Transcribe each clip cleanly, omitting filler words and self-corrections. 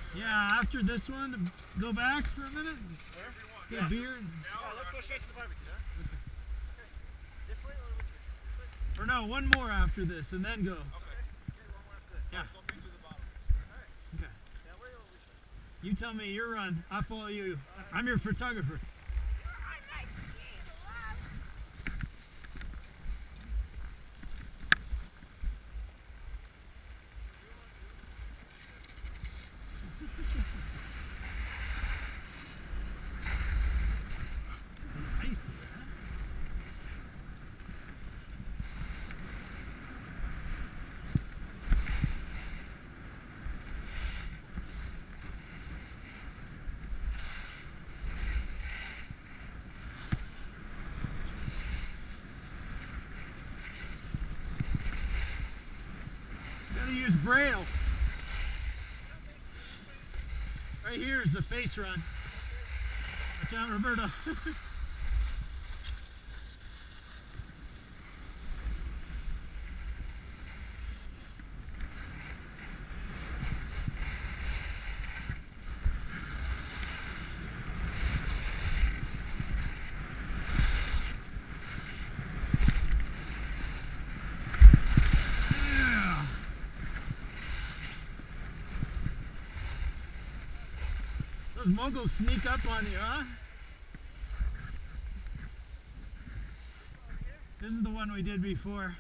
Yeah, after this one, go back for a minute. Get a beer. Let's go straight to the barbecue, huh? Okay. This way or this way? Or no, one more after this, and then go. Okay. One more after this. Yeah. Go to the bottom. Alright. Okay. That way or this way? You tell me your run. I'll follow you. I'm your photographer. Nice. Gotta use braille. Right here is the face run. Watch out, Roberto. Yeah. Those moguls sneak up on you, huh? This is the one we did before.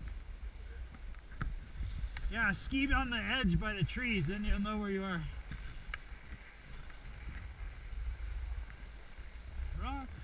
Yeah, ski on the edge by the trees, then you'll know where you are. Rock.